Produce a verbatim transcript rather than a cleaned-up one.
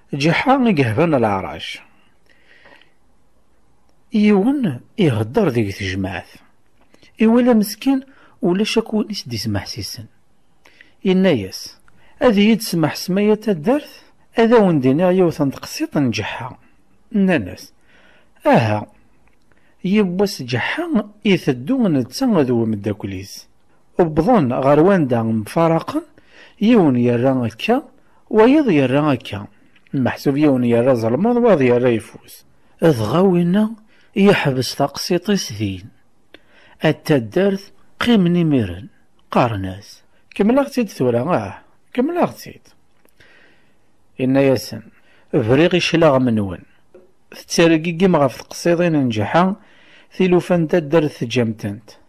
جحا يقهبن العراش. يون يهدر ديك تجمعات، إولا مسكين ولاش أكون يسدي سمح سيسن. إناياس هذه يتسمح سماية تدارت هذا وندينا يوثن تقسيط نجحها. ناناس آها يبوس جحا يثدو نتسا ذو مداكليز وبظن غير واندا مفارقا يون يرى هكا ويض يرى هكا، محسوب يون يرى ظلمان واض يرى يفوز. اضغاوينا يحبس تقسيطيس ذين التدارت قيمني ميرن قارناس كمل اغتيد ثورة. اه كمل اغتيد. إنا ياسن فريغي شلاغ منون تتارقي قيم غف تقصيدين نجحا ثيلوفان تدارت جامتنت.